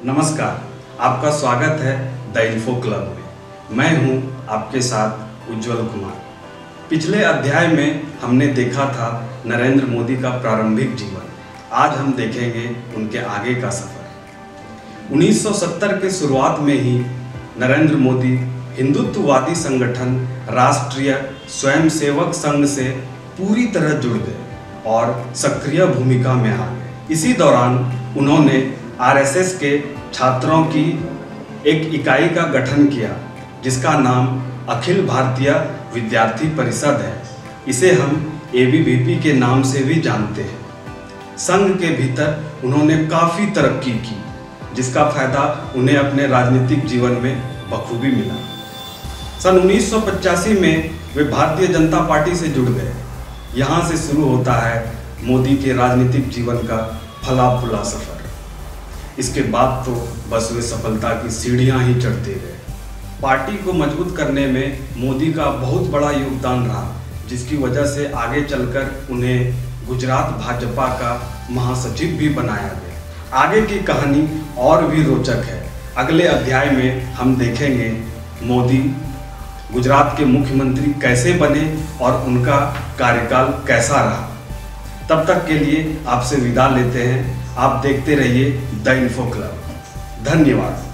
नमस्कार, आपका स्वागत है द इन्फो क्लब में। मैं हूं आपके साथ उज्जवल कुमार। पिछले अध्याय में हमने देखा था नरेंद्र मोदी का प्रारंभिक जीवन। आज हम देखेंगे उनके आगे का सफर। 1970 के शुरुआत में ही नरेंद्र मोदी हिंदुत्ववादी संगठन राष्ट्रीय स्वयंसेवक संघ से पूरी तरह जुड़ गए और सक्रिय भूमिका में आ गए। इसी दौरान उन्होंने आरएसएस के छात्रों की एक इकाई का गठन किया जिसका नाम अखिल भारतीय विद्यार्थी परिषद है। इसे हम एबीवीपी के नाम से भी जानते हैं। संघ के भीतर उन्होंने काफ़ी तरक्की की जिसका फायदा उन्हें अपने राजनीतिक जीवन में बखूबी मिला। सन 1985 में वे भारतीय जनता पार्टी से जुड़ गए। यहाँ से शुरू होता है मोदी के राजनीतिक जीवन का फला फूला सफर। इसके बाद तो बस वे सफलता की सीढ़ियां ही चढ़ते गए। पार्टी को मजबूत करने में मोदी का बहुत बड़ा योगदान रहा, जिसकी वजह से आगे चलकर उन्हें गुजरात भाजपा का महासचिव भी बनाया गया। आगे की कहानी और भी रोचक है। अगले अध्याय में हम देखेंगे मोदी गुजरात के मुख्यमंत्री कैसे बने और उनका कार्यकाल कैसा रहा। तब तक के लिए आपसे विदा लेते हैं। आप देखते रहिए द इन्फो क्लब। धन्यवाद।